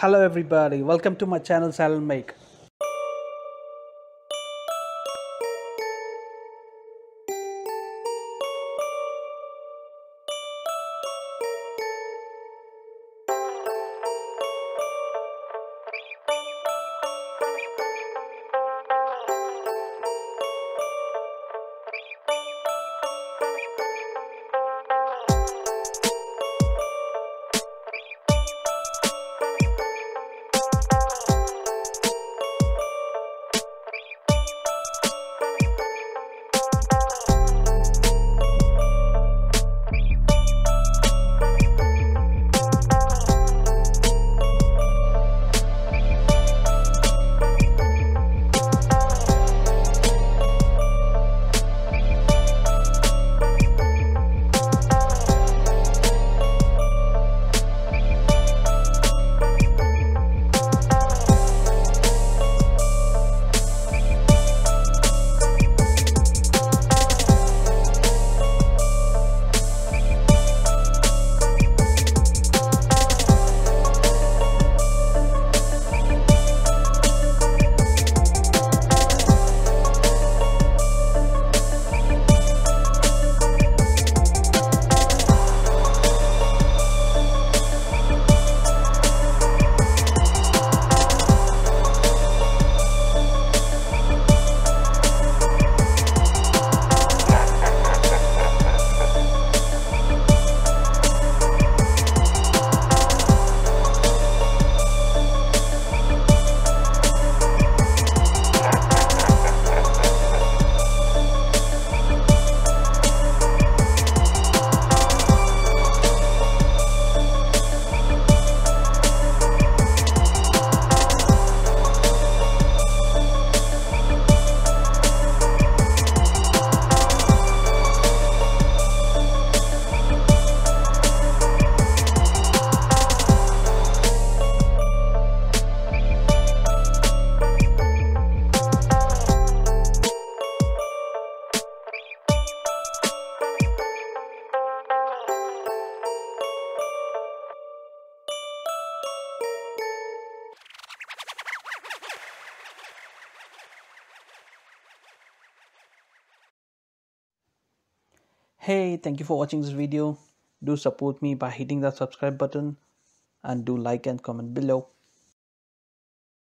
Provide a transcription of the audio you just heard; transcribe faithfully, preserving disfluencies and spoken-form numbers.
Hello everybody, welcome to my channel SilentMegh. Hey, thank you for watching this video. Do support me by hitting the subscribe button and do like and comment below.